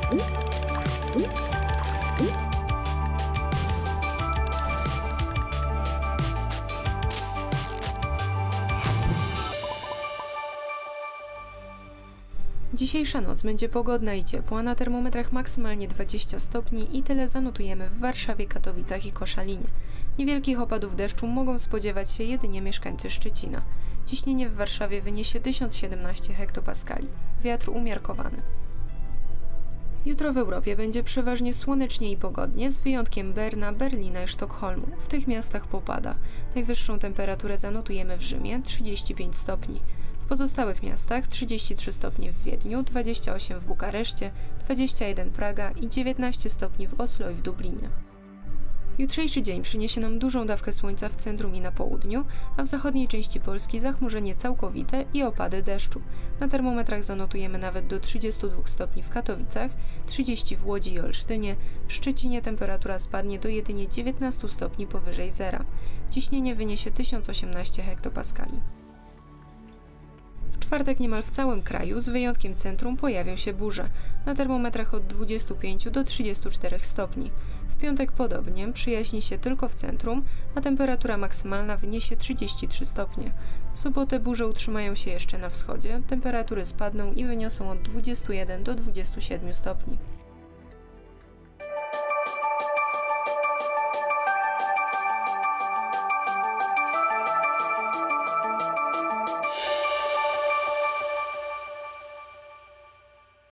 Dzisiejsza noc będzie pogodna i ciepła, na termometrach maksymalnie 20 stopni i tyle zanotujemy w Warszawie, Katowicach i Koszalinie. Niewielkich opadów deszczu mogą spodziewać się jedynie mieszkańcy Szczecina. Ciśnienie w Warszawie wyniesie 1017 hektopaskali. Wiatr umiarkowany. Jutro w Europie będzie przeważnie słonecznie i pogodnie, z wyjątkiem Berna, Berlina i Sztokholmu. W tych miastach popada. Najwyższą temperaturę zanotujemy w Rzymie 35 stopni. W pozostałych miastach 33 stopnie w Wiedniu, 28 w Bukareszcie, 21 Praga i 19 stopni w Oslo i w Dublinie. Jutrzejszy dzień przyniesie nam dużą dawkę słońca w centrum i na południu, a w zachodniej części Polski zachmurzenie całkowite i opady deszczu. Na termometrach zanotujemy nawet do 32 stopni w Katowicach, 30 w Łodzi i Olsztynie, w Szczecinie temperatura spadnie do jedynie 19 stopni powyżej zera. Ciśnienie wyniesie 1018 hektopaskali. W czwartek niemal w całym kraju, z wyjątkiem centrum, pojawią się burze. Na termometrach od 25 do 34 stopni. W piątek podobnie, przyjaśni się tylko w centrum, a temperatura maksymalna wyniesie 33 stopnie. W sobotę burze utrzymają się jeszcze na wschodzie, temperatury spadną i wyniosą od 21 do 27 stopni.